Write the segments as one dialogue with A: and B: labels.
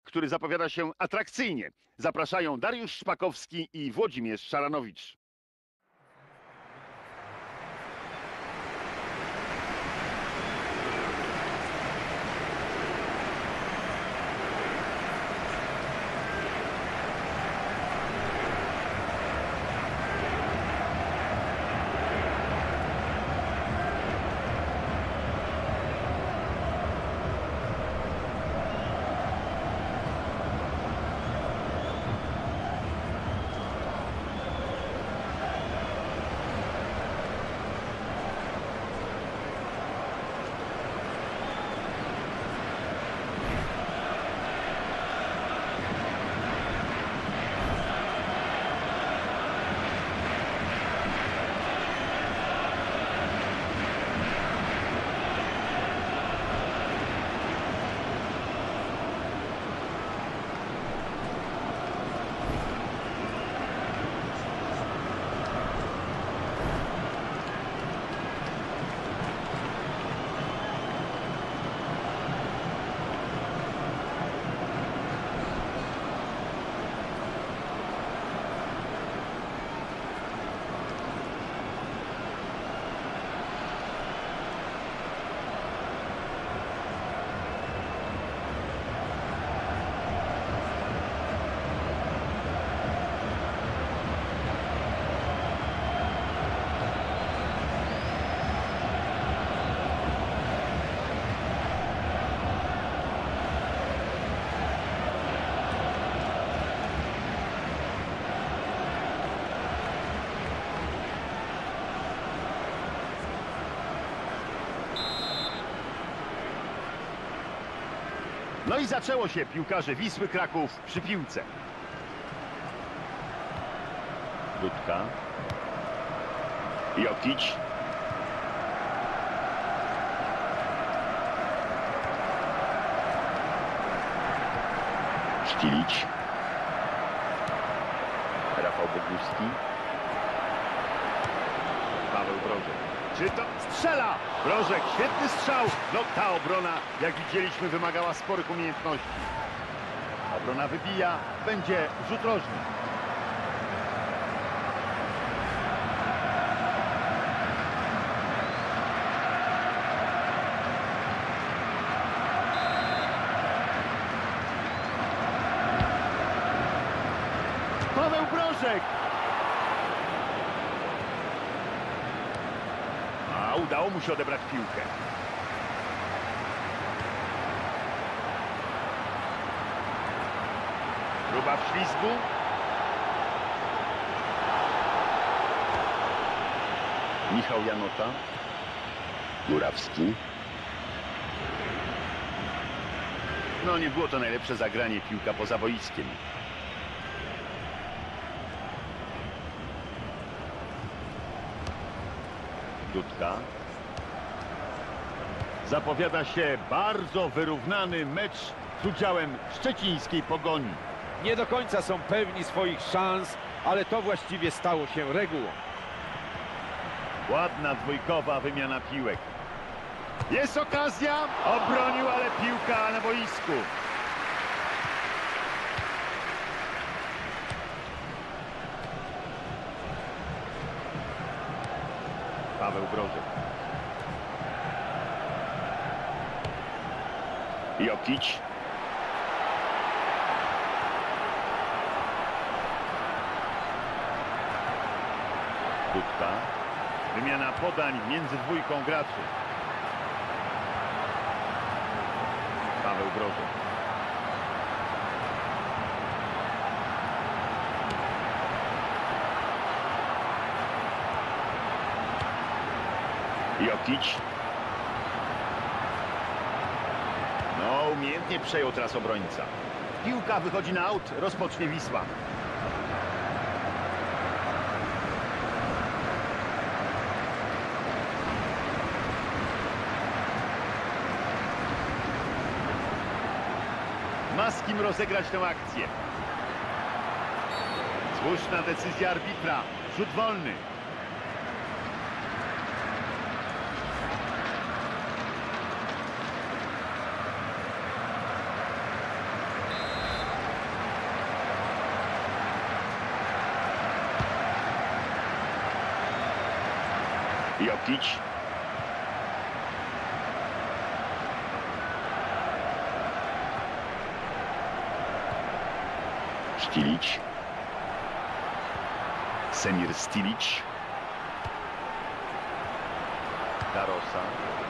A: który zapowiada się atrakcyjnie. Zapraszają Dariusz Szpakowski i Włodzimierz Szaranowicz. No i zaczęło się, piłkarze Wisły Kraków przy piłce. Dudka. Jokić. Sztilić. Rafał Boguski. Paweł Brożek. Czy to strzela? Brożek, świetny strzał. No ta obrona, jak widzieliśmy, wymagała sporych umiejętności. Obrona wybija, będzie rzut rożny. Paweł Brożek. A udało mu się odebrać piłkę. Próba wślizgu. Michał Janota. Murawski. No nie było to najlepsze zagranie, piłka poza boiskiem. Dudka. Zapowiada się bardzo wyrównany mecz z udziałem szczecińskiej Pogoni.
B: Nie do końca są pewni swoich szans, ale to właściwie stało się regułą.
A: Ładna dwójkowa wymiana piłek. Jest okazja, obronił, ale piłka na boisku. Paweł Brożek. Jokić. Dudka. Wymiana podań między dwójką graczy. Paweł Brożek. Jokić. No, umiejętnie przejął teraz obrońca. Piłka wychodzi na aut, rozpocznie Wisła. Ma z kim rozegrać tę akcję. Słuszna decyzja arbitra. Rzut wolny. Jokić. Stilić. Semir Stilić. Darosa.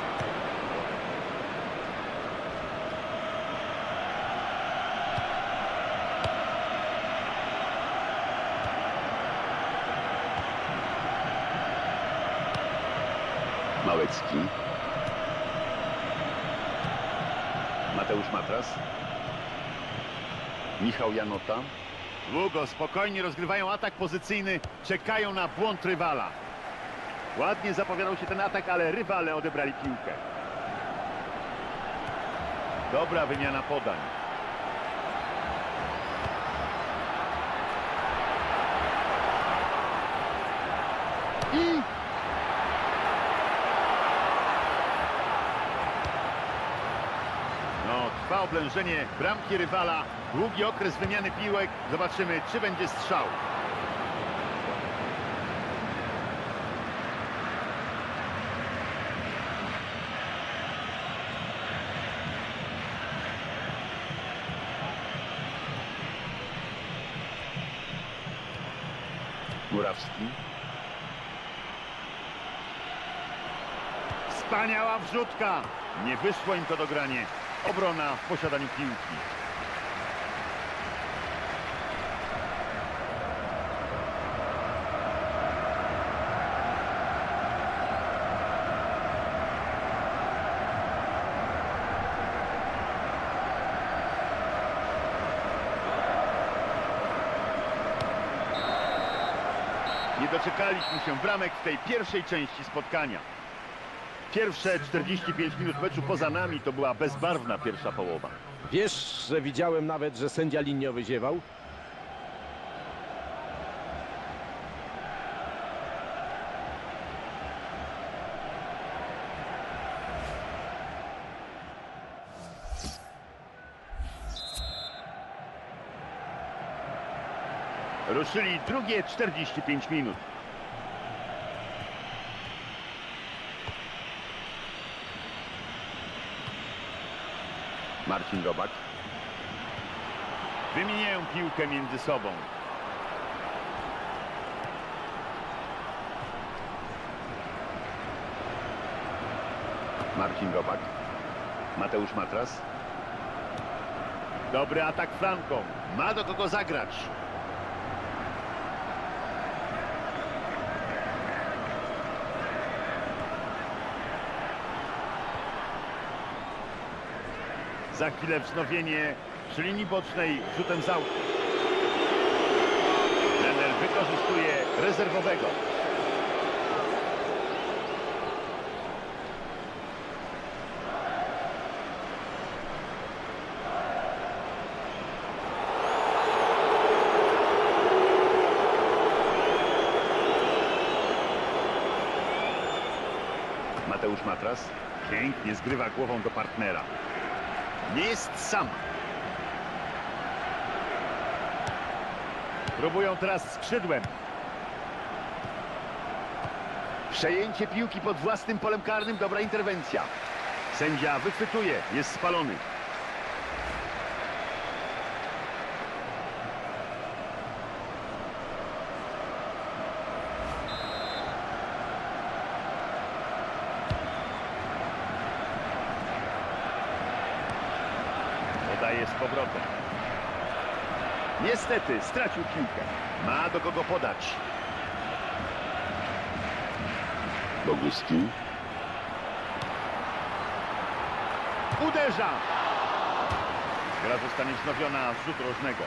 A: Małecki. Mateusz Matras. Michał Janota. Długo, spokojnie rozgrywają atak pozycyjny, czekają na błąd rywala. Ładnie zapowiadał się ten atak, ale rywale odebrali piłkę. Dobra wymiana podań. I... No, trwa oblężenie bramki rywala. Długi okres wymiany piłek. Zobaczymy, czy będzie strzał. Murawski. Wspaniała wrzutka. Nie wyszło im to do grania. Obrona w posiadaniu piłki. Nie doczekaliśmy się bramek w tej pierwszej części spotkania. Pierwsze 45 minut meczu poza nami to była bezbarwna pierwsza połowa.
B: Wiesz, że widziałem nawet, że sędzia liniowy ziewał?
A: Ruszyli drugie 45 minut. Marcin Robak. Wymieniają piłkę między sobą. Marcin Robak. Mateusz Matras. Dobry atak flanką. Ma do kogo zagrać. Za chwilę wznowienie przy linii bocznej rzutem z autu. Trener wykorzystuje rezerwowego. Mateusz Matras pięknie zgrywa głową do partnera. Nie jest sam. Próbują teraz skrzydłem. Przejęcie piłki pod własnym polem karnym. Dobra interwencja. Sędzia wychwytuje. Jest spalony. Daje z powrotem. Niestety stracił piłkę. Ma do kogo podać. Boguski. Uderza. Gra zostanie wznowiona z rzutu rożnego.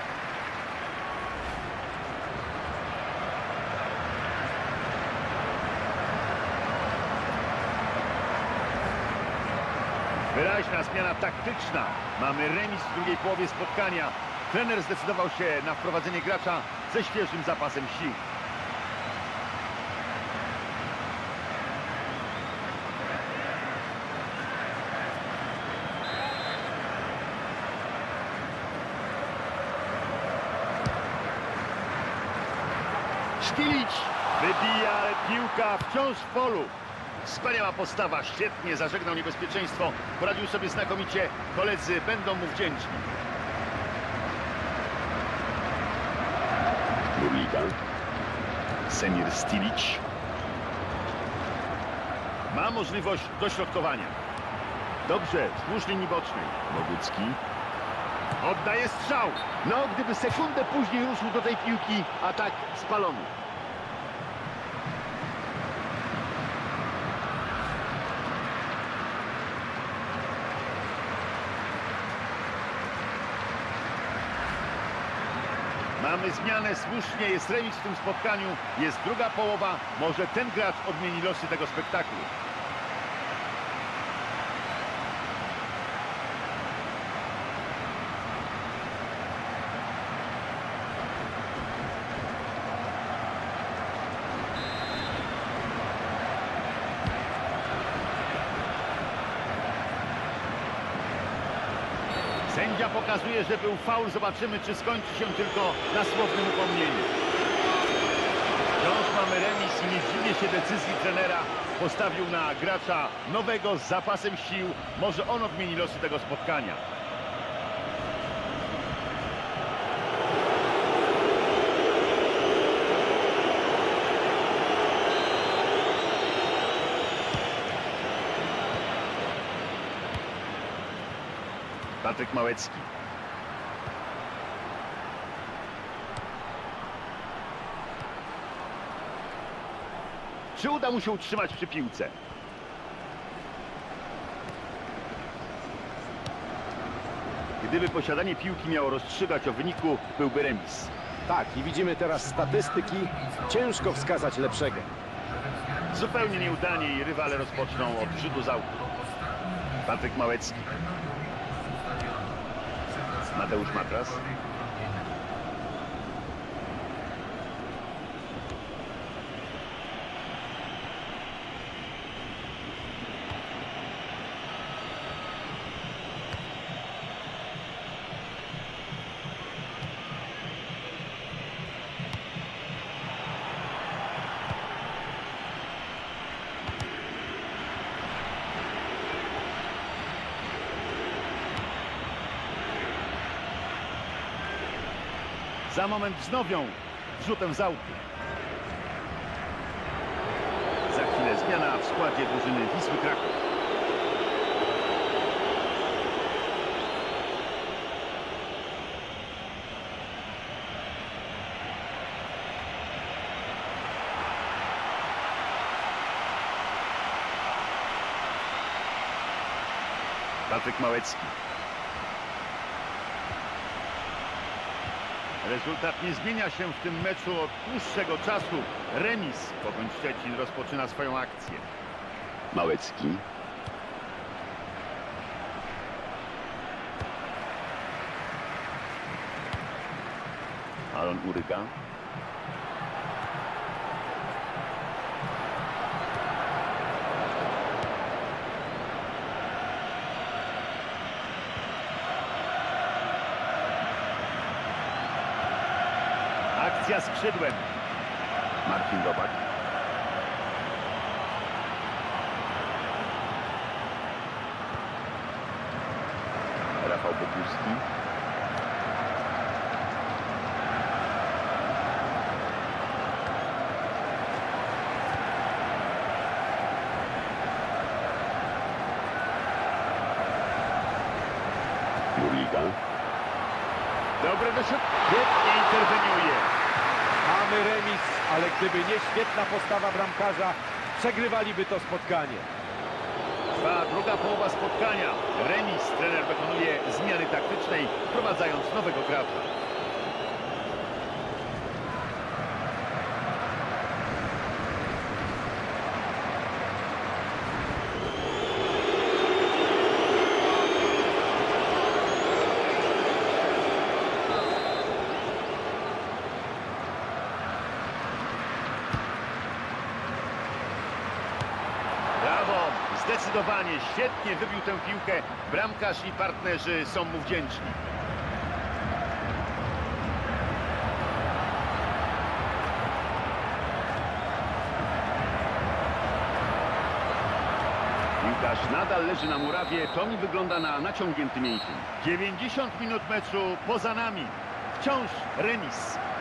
A: Wyraźna zmiana taktyczna. Mamy remis w drugiej połowie spotkania. Trener zdecydował się na wprowadzenie gracza ze świeżym zapasem sił. Stilić. Wybija, ale piłka wciąż w polu. Wspaniała postawa, świetnie zażegnał niebezpieczeństwo. Poradził sobie znakomicie. Koledzy będą mu wdzięczni. Burliga. Semir Stilic. Ma możliwość dośrodkowania. Dobrze, wzdłuż linii bocznej. Bogucki. Oddaje strzał. No, gdyby sekundę później ruszył do tej piłki, atak spalony. Mamy zmianę, słusznie, jest remis w tym spotkaniu, jest druga połowa, może ten gracz odmieni losy tego spektaklu. Sędzia pokazuje, że był faul. Zobaczymy, czy skończy się tylko na słownym upomnieniu. Wciąż mamy remis i nie dziwię się decyzji trenera. Postawił na gracza nowego z zapasem sił. Może on odmieni losy tego spotkania. Patryk Małecki. Czy uda mu się utrzymać przy piłce? Gdyby posiadanie piłki miało rozstrzygać o wyniku, byłby remis.
B: Tak, i widzimy teraz statystyki. Ciężko wskazać lepszego.
A: Zupełnie nieudanie i rywale rozpoczną od rzutu z autu. Patryk Małecki. Mateusz Matras. Za moment wznowią rzutem z autu. Za chwilę zmiana w składzie drużyny Wisły Kraków. Patryk Małecki. Rezultat nie zmienia się w tym meczu od dłuższego czasu. Remis. Pogoń Szczecin rozpoczyna swoją akcję. Małecki. Alon Uryga. Akcja skrzydłem. Marcin Robak. Rafał Boguski. Burliga. Dobre świetnie interweniuje.
B: Mamy remis, ale gdyby nie świetna postawa bramkarza, przegrywaliby to spotkanie.
A: Trwa druga połowa spotkania. Remis. Trener dokonuje zmiany taktycznej, wprowadzając nowego gracza. Zdecydowanie świetnie wybił tę piłkę. Bramkarz i partnerzy są mu wdzięczni. Piłkarz nadal leży na murawie, to mi wygląda na naciągnięty mięsień. 90 minut meczu poza nami. Wciąż remis.